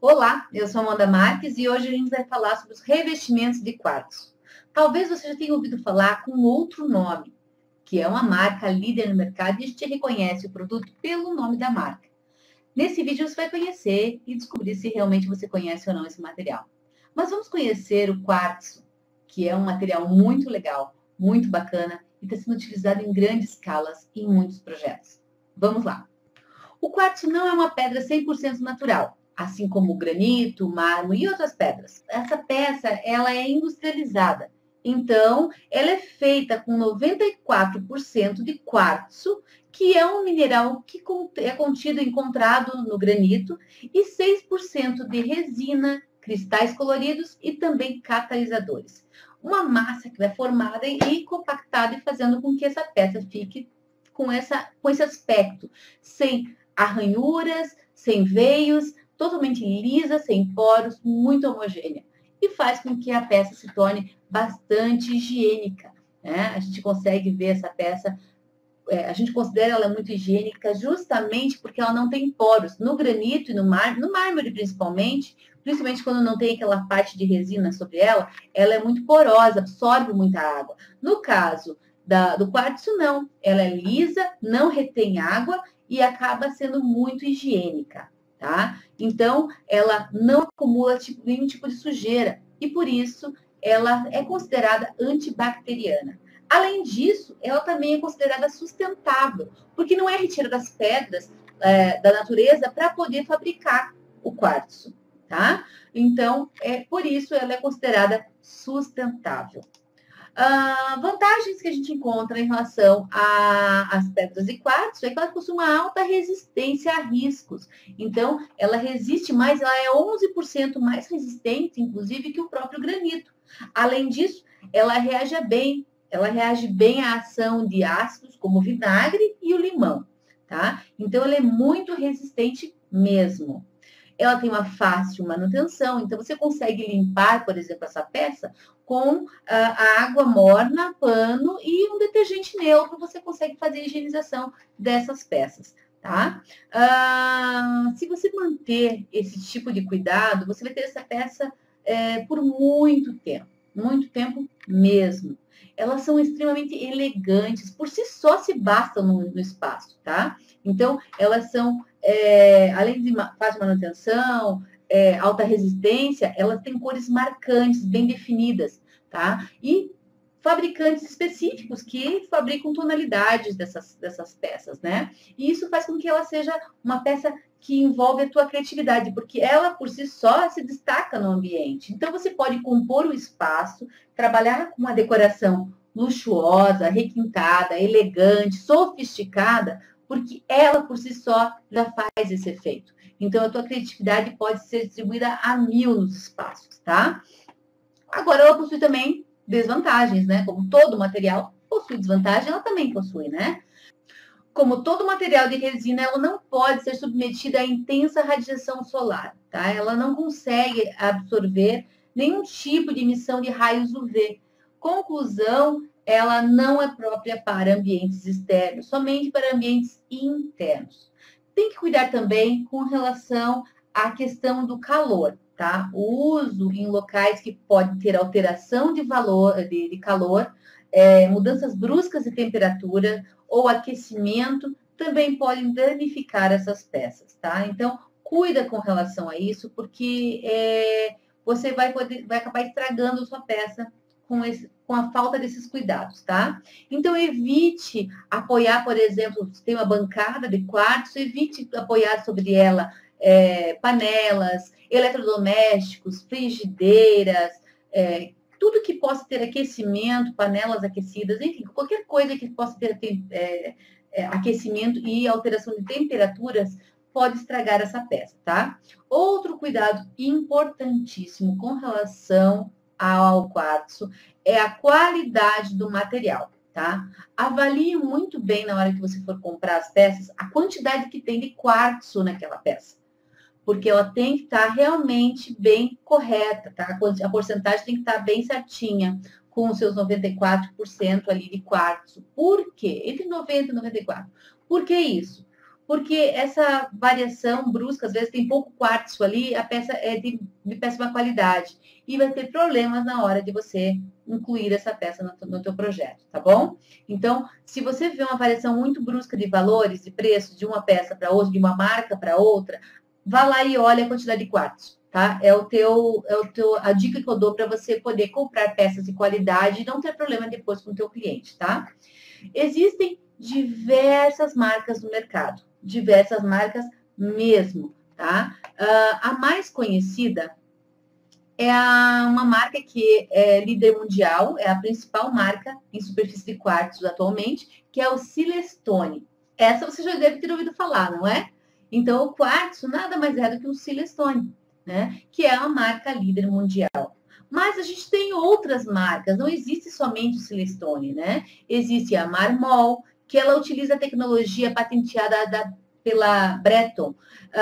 Olá, eu sou Amanda Marques e hoje a gente vai falar sobre os revestimentos de quartzo. Talvez você já tenha ouvido falar com outro nome, que é uma marca líder no mercado e a gente reconhece o produto pelo nome da marca. Nesse vídeo você vai conhecer e descobrir se realmente você conhece ou não esse material. Mas vamos conhecer o quartzo, que é um material muito legal, muito bacana e está sendo utilizado em grandes escalas em muitos projetos. Vamos lá. O quartzo não é uma pedra 100% natural, assim como o granito, o mármore e outras pedras. Essa peça, ela é industrializada. Então, ela é feita com 94% de quartzo, que é um mineral que é contido e encontrado no granito, e 6% de resina, cristais coloridos e também catalisadores. Uma massa que vai formada e compactada e fazendo com que essa peça fique com esse aspecto, sem arranhuras, sem veios, totalmente lisa, sem poros, muito homogênea. E faz com que a peça se torne bastante higiênica. Né? A gente consegue ver essa peça, a gente considera ela muito higiênica justamente porque ela não tem poros. No granito e no mármore principalmente quando não tem aquela parte de resina sobre ela, ela é muito porosa, absorve muita água. No caso do quartzo, não. Ela é lisa, não retém água e acaba sendo muito higiênica, tá? Então, ela não acumula nenhum tipo de sujeira e, por isso, ela é considerada antibacteriana. Além disso, ela também é considerada sustentável, porque não é retirada das pedras da natureza para poder fabricar o quartzo, tá? Então, por isso ela é considerada sustentável. Vantagens que a gente encontra em relação às pedras de quartzo é que ela possui uma alta resistência a riscos. Então, ela resiste mais, ela é 11% mais resistente, inclusive, que o próprio granito. Além disso, ela reage bem à ação de ácidos como o vinagre e o limão, tá? Então, ela é muito resistente mesmo. Ela tem uma fácil manutenção, então você consegue limpar, por exemplo, essa peça com a água morna, pano e um detergente neutro, você consegue fazer a higienização dessas peças, tá? Se você manter esse tipo de cuidado, você vai ter essa peça por muito tempo mesmo. Elas são extremamente elegantes, por si só se bastam no espaço, tá? Então, elas são, além de fácil manutenção, alta resistência, elas têm cores marcantes, bem definidas, tá? E fabricantes específicos que fabricam tonalidades dessas peças, né? E isso faz com que ela seja uma peça que envolve a tua criatividade, porque ela, por si só, se destaca no ambiente. Então, você pode compor o espaço, trabalhar com uma decoração luxuosa, requintada, elegante, sofisticada, porque ela, por si só, já faz esse efeito. Então, a tua criatividade pode ser distribuída a 1000 nos espaços, tá? Agora, ela possui também desvantagens, né? Como todo material possui desvantagem, ela também possui, né? Como todo material de resina, ela não pode ser submetida à intensa radiação solar, tá? Ela não consegue absorver nenhum tipo de emissão de raios UV. Conclusão, ela não é própria para ambientes externos, somente para ambientes internos. Tem que cuidar também com relação à questão do calor, tá? O uso em locais que podem ter alteração de calor, mudanças bruscas de temperatura ou aquecimento também podem danificar essas peças, tá? Então, cuida com relação a isso, porque você vai acabar estragando a sua peça com a falta desses cuidados, tá? Então, evite apoiar, por exemplo, se tem uma bancada de quartzo, evite apoiar sobre ela panelas, eletrodomésticos, frigideiras, tudo que possa ter aquecimento, panelas aquecidas, enfim, qualquer coisa que possa ter aquecimento e alteração de temperaturas pode estragar essa peça, tá? Outro cuidado importantíssimo com relação ao quartzo é a qualidade do material, tá? Avalie muito bem na hora que você for comprar as peças a quantidade que tem de quartzo naquela peça, porque ela tem que estar realmente bem correta, tá? A porcentagem tem que estar bem certinha, com os seus 94% ali de quartzo. Por quê? Entre 90% e 94%. Por que isso? porque essa variação brusca, às vezes tem pouco quartzo ali, a peça é de péssima qualidade. E vai ter problemas na hora de você incluir essa peça no teu projeto, tá bom? Então, se você vê uma variação muito brusca de valores, de preço, de uma peça para outra, de uma marca para outra, vá lá e olhe a quantidade de quartzo, tá? A dica que eu dou para você poder comprar peças de qualidade e não ter problema depois com o teu cliente, tá? Existem diversas marcas no mercado, diversas marcas mesmo, tá? A mais conhecida é uma marca que é líder mundial, é a principal marca em superfície de quartzo atualmente, que é o Silestone. Essa você já deve ter ouvido falar, não é? Então, o quartzo nada mais é do que um Silestone, né? Que é uma marca líder mundial. Mas a gente tem outras marcas, não existe somente o Silestone, né? Existe a Marmol, que ela utiliza a tecnologia patenteada pela Breton,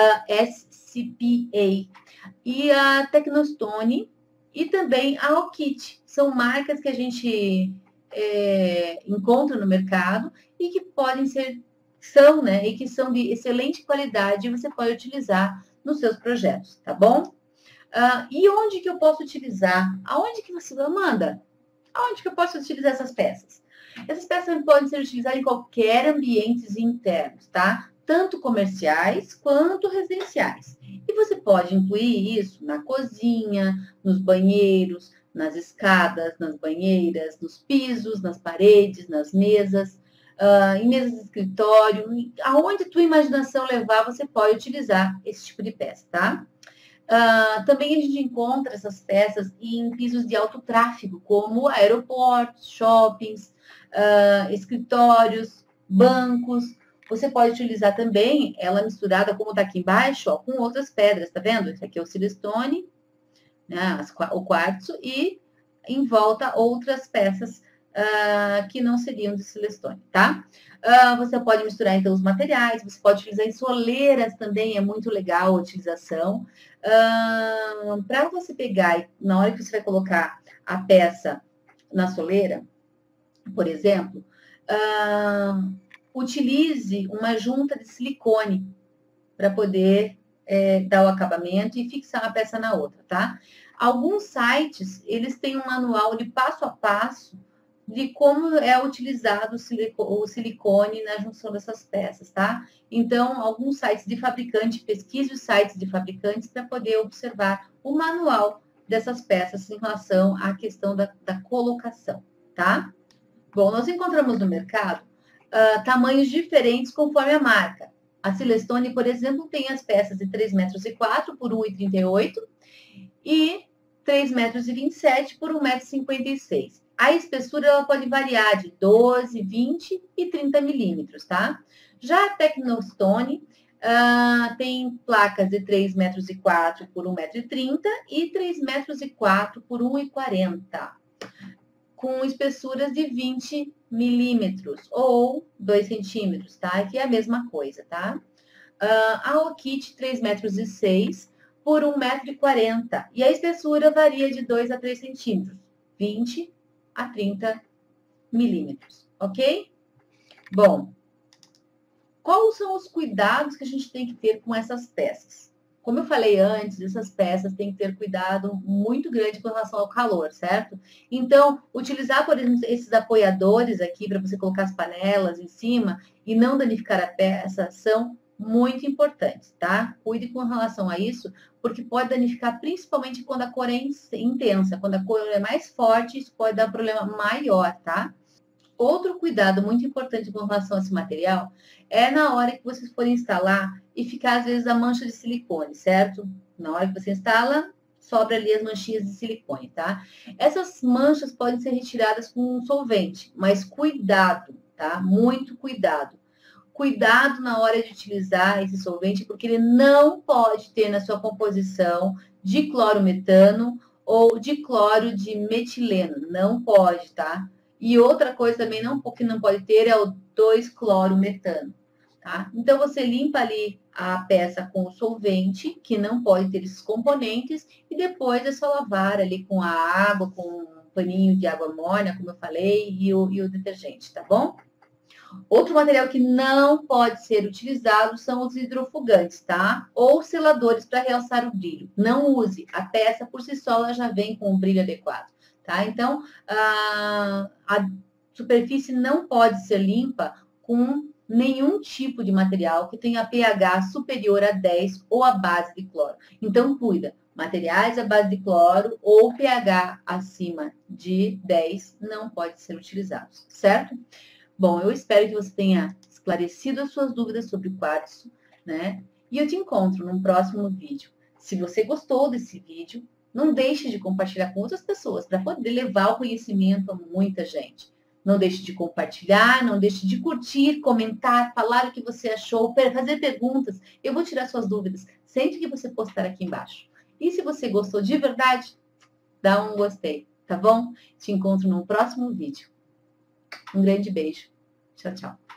SCPA, e a Tecnostone e também a Okit. São marcas que a gente encontra no mercado e que podem ser, são, né? E que são de excelente qualidade e você pode utilizar nos seus projetos, tá bom? E onde que eu posso utilizar? Aonde que você manda? Aonde que eu posso utilizar essas peças? Essas peças podem ser utilizadas em qualquer ambientes internos, tá? Tanto comerciais quanto residenciais. E você pode incluir isso na cozinha, nos banheiros, nas escadas, nas banheiras, nos pisos, nas paredes, nas mesas, em mesas de escritório. Aonde tua imaginação levar, você pode utilizar esse tipo de peça, tá? Também a gente encontra essas peças em pisos de alto tráfego, como aeroportos, shoppings, escritórios, bancos. Você pode utilizar também ela misturada, como está aqui embaixo, ó, com outras pedras, tá vendo? Esse aqui é o silestone, né, o quartzo, e em volta outras peças que não seriam de silestone, tá? Você pode misturar, então, os materiais, você pode utilizar em soleiras também, é muito legal a utilização. Para você pegar, na hora que você vai colocar a peça na soleira, por exemplo, utilize uma junta de silicone para poder dar o acabamento e fixar uma peça na outra, tá? Alguns sites, eles têm um manual de passo a passo de como é utilizado o silicone na junção dessas peças, tá? Então, alguns sites de fabricante, pesquise os sites de fabricantes para poder observar o manual dessas peças em relação à questão da colocação, tá? Bom, nós encontramos no mercado tamanhos diferentes conforme a marca. A Silestone, por exemplo, tem as peças de 3,04 metros por 1,38 e 3,27 metros por 1,56 m. A espessura ela pode variar de 12, 20 e 30 milímetros, tá? Já a Tecnostone tem placas de 3,04 metros por 1,30 m e 3,04 metros por 1,40 m, com espessuras de 20 milímetros ou 2 centímetros, tá? Que é a mesma coisa, tá? A Okit 3,06 metros por 1,40 m. E a espessura varia de 2 a 3 centímetros, 20 a 30 milímetros, ok? Bom, quais são os cuidados que a gente tem que ter com essas peças? Como eu falei antes, essas peças têm que ter cuidado muito grande com relação ao calor, certo? Então, utilizar, por exemplo, esses apoiadores aqui para você colocar as panelas em cima e não danificar a peça são muito importantes, tá? Cuide com relação a isso, porque pode danificar principalmente quando a cor é intensa, quando a cor é mais forte, isso pode dar um problema maior, tá? Outro cuidado muito importante com relação a esse material é na hora que vocês forem instalar e ficar, às vezes, a mancha de silicone, certo? Na hora que você instala, sobra ali as manchinhas de silicone, tá? Essas manchas podem ser retiradas com um solvente, mas cuidado, tá? Muito cuidado. Cuidado na hora de utilizar esse solvente, porque ele não pode ter na sua composição de clorometano ou de cloro de metileno. Não pode, tá? E outra coisa também que não pode ter é o 2-clorometano, tá? Então, você limpa ali a peça com o solvente, que não pode ter esses componentes, e depois é só lavar ali com a água, com um paninho de água morna, como eu falei, e o detergente, tá bom? Outro material que não pode ser utilizado são os hidrofugantes, tá? Ou seladores para realçar o brilho. Não use. A peça por si só ela já vem com o brilho adequado, tá? Então, a superfície não pode ser limpa com nenhum tipo de material que tenha pH superior a 10 ou à base de cloro. Então, cuida. Materiais à base de cloro ou pH acima de 10 não pode ser utilizados, certo? Bom, eu espero que você tenha esclarecido as suas dúvidas sobre o quartzo, né? E eu te encontro num próximo vídeo. Se você gostou desse vídeo, não deixe de compartilhar com outras pessoas para poder levar o conhecimento a muita gente. Não deixe de compartilhar, não deixe de curtir, comentar, falar o que você achou, fazer perguntas. Eu vou tirar suas dúvidas sempre que você postar aqui embaixo. E se você gostou de verdade, dá um gostei, tá bom? Te encontro no próximo vídeo. Um grande beijo. Tchau, tchau.